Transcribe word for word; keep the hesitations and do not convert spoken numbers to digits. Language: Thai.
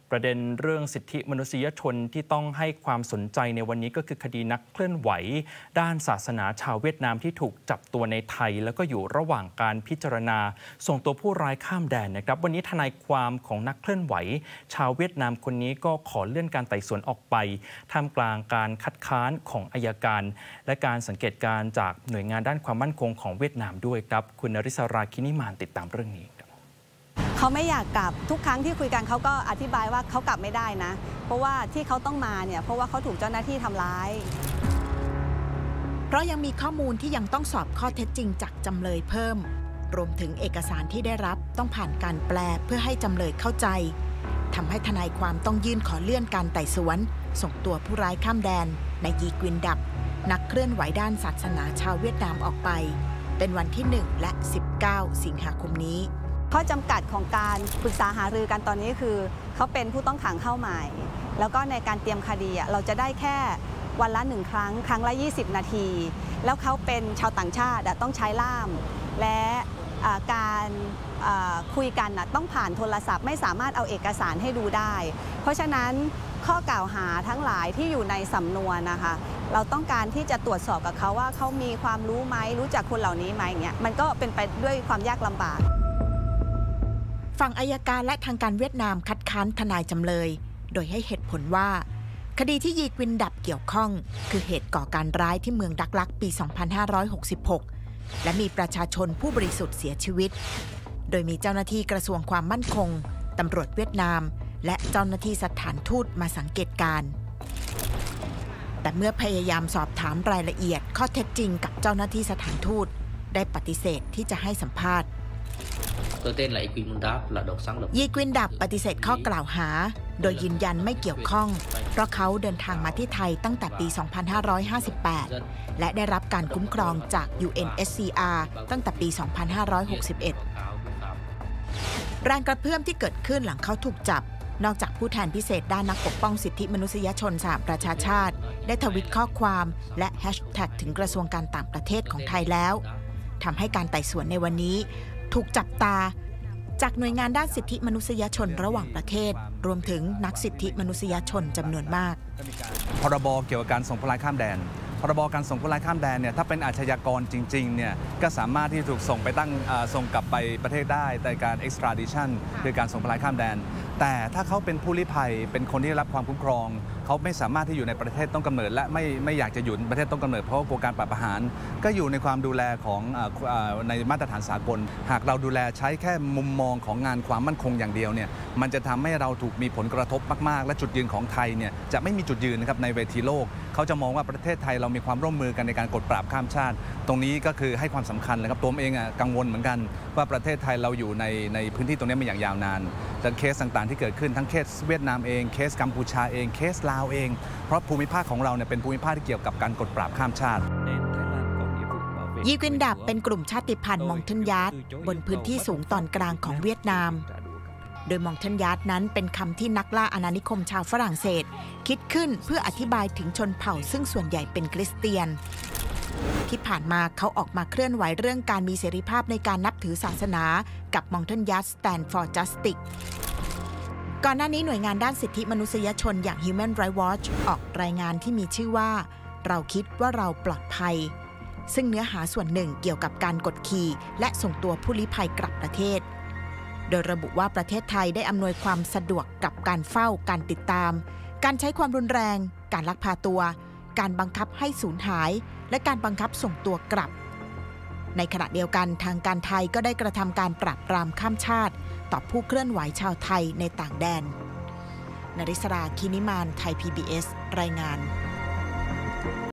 ประเด็นเรื่องสิทธิมนุษยชนที่ต้องให้ความสนใจในวันนี้ก็คือคดีนักเคลื่อนไหวด้านศาสนาชาวเวียดนามที่ถูกจับตัวในไทยแล้วก็อยู่ระหว่างการพิจารณาส่งตัวผู้ร้ายข้ามแดนนะครับวันนี้ทนายความของนักเคลื่อนไหวชาวเวียดนามคนนี้ก็ขอเลื่อนการไต่สวนออกไปท่ามกลางการคัดค้านของอัยการและการสังเกตการณ์จากหน่วยงานด้านความมั่นคงของเวียดนามด้วยครับคุณนริศราคินิมานติดตามเรื่องนี้เขาไม่อยากกลับทุกครั้งที่คุยกันเขาก็อธิบายว่าเขากลับไม่ได้นะเพราะว่าที่เขาต้องมาเนี่ยเพราะว่าเขาถูกเจ้าหน้าที่ทำร้ายเพราะยังมีข้อมูลที่ยังต้องสอบข้อเท็จจริงจากจำเลยเพิ่มรวมถึงเอกสารที่ได้รับต้องผ่านการแปลเพื่อให้จำเลยเข้าใจทำให้ทนายความต้องยื่นขอเลื่อนการไต่สวนส่งตัวผู้ร้ายข้ามแดนในยีกวินดับนักเคลื่อนไหวด้านศาสนาชาวเวียดนามออกไปเป็นวันที่หนึ่งและสิบเก้าสิงหาคมนี้ข้อจำกัดของการปรึกษาหารือกันตอนนี้คือเขาเป็นผู้ต้องขังเข้าใหม่แล้วก็ในการเตรียมคดีเราจะได้แค่วันละหนึ่งครั้งครั้งละยี่สิบนาทีแล้วเขาเป็นชาวต่างชาติต้องใช้ล่ามและการคุยกันต้องผ่านโทรศัพท์ไม่สามารถเอาเอกสารให้ดูได้เพราะฉะนั้นข้อกล่าวหาทั้งหลายที่อยู่ในสำนวนนะคะเราต้องการที่จะตรวจสอบกับเขาว่าเขามีความรู้ไหมรู้จักคนเหล่านี้ไหมอย่างเงี้ยมันก็เป็นไปด้วยความยากลำบากฝั่งอัยการและทางการเวียดนามคัดค้านทนายจำเลยโดยให้เหตุผลว่าคดีที่ยีกวินดับเกี่ยวข้องคือเหตุก่อการร้ายที่เมืองดักลักปี สองพันห้าร้อยหกสิบหก และมีประชาชนผู้บริสุทธิ์เสียชีวิตโดยมีเจ้าหน้าที่กระทรวงความมั่นคงตำรวจเวียดนามและเจ้าหน้าที่สถานทูตมาสังเกตการณ์แต่เมื่อพยายามสอบถามรายละเอียดข้อเท็จจริงกับเจ้าหน้าที่สถานทูตได้ปฏิเสธที่จะให้สัมภาษณ์ยีกวินดับปฏิเสธข้อกล่าวหาโดยยืนยันไม่เกี่ยวข้องเพราะเขาเดินทางมาที่ไทยตั้งแต่ปี สองพันห้าร้อยห้าสิบแปด และได้รับการคุ้มครองจาก ยู เอ็น เอช ซี อาร์ ตั้งแต่ปี สองพันห้าร้อยหกสิบเอ็ด แรงกระเพื่อมที่เกิดขึ้นหลังเขาถูกจับนอกจากผู้แทนพิเศษด้านนักปกป้องสิทธิมนุษยชนสหประชาชาติได้ทวิตข้อความและแฮชแท็กถึงกระทรวงการต่างประเทศของไทยแล้วทำให้การไต่สวนในวันนี้ถูกจับตาจากหน่วยงานด้านสิทธิมนุษยชนระหว่างประเทศรวมถึงนักสิทธิมนุษยชนจำนวนมากพรบเกี่ยวกับการส่งผู้ร้ายข้ามแดนพรบการส่งผู้ร้ายข้ามแดนเนี่ยถ้าเป็นอาชญากรจริงๆเนี่ยก็สามารถที่ถูกส่งไปตั้งส่งกลับไปประเทศได้ในการ extradition คือการส่งผู้ร้ายข้ามแดนแต่ถ้าเขาเป็นผู้ลี้ภัยเป็นคนที่ได้รับความคุ้มครองเขาไม่สามารถที่อยู่ในประเทศต้นกำเนิดและไม่ไม่อยากจะอยู่ในประเทศต้นกำเนิดเพราะว่ากลัวการปราบประหารก็อยู่ในความดูแลของในมาตรฐานสากลหากเราดูแลใช้แค่มุมมองของงานความมั่นคงอย่างเดียวเนี่ยมันจะทำให้เราถูกมีผลกระทบมากๆและจุดยืนของไทยเนี่ยจะไม่มีจุดยืนนะครับในเวทีโลกเขาจะมองว่าประเทศไทยเรามีความร่วมมือกันในการกดปราบข้ามชาติตรงนี้ก็คือให้ความสำคัญเลยครับตัวเองกังวลเหมือนกันว่าประเทศไทยเราอยู่ในในพื้นที่ตรงนี้มาอย่างยาวนานแต่เคสต่างๆที่เกิดขึ้นทั้งเคสเวียดนามเองเคสกัมพูชาเองเคสลาวเองเพราะภูมิภาคของเราเนี่ยเป็นภูมิภาคที่เกี่ยวกับการกดปราบข้ามชาติยีกวินดับเป็นกลุ่มชาติพันธุ์มองเทนยาร์ดบนพื้นที่สูงตอนกลางของเวียดนามโดยมองเทนยาร์ดนั้นเป็นคำที่นักล่าอาณานิคมชาวฝรั่งเศสคิดขึ้นเพื่ออธิบายถึงชนเผ่าซึ่งส่วนใหญ่เป็นคริสเตียนที่ผ่านมาเขาออกมาเคลื่อนไหวเรื่องการมีเสรีภาพในการนับถือศาสนากับมองเทนยาร์ด Stand for Justice ก่อนหน้านี้หน่วยงานด้านสิทธิมนุษยชนอย่าง Human Rights Watch ออกรายงานที่มีชื่อว่าเราคิดว่าเราปลอดภัยซึ่งเนื้อหาส่วนหนึ่งเกี่ยวกับการกดขี่และส่งตัวผู้ลี้ภัยกลับประเทศโดยระบุว่าประเทศไทยได้อำนวยความสะดวกกับการเฝ้าการติดตามการใช้ความรุนแรงการลักพาตัวการบังคับให้สูญหายและการบังคับส่งตัวกลับในขณะเดียวกันทางการไทยก็ได้กระทำการปราบปรามข้ามชาติต่อผู้เคลื่อนไหวชาวไทยในต่างแดนนริศรา คินิมาน ไทย พี บี เอส รายงาน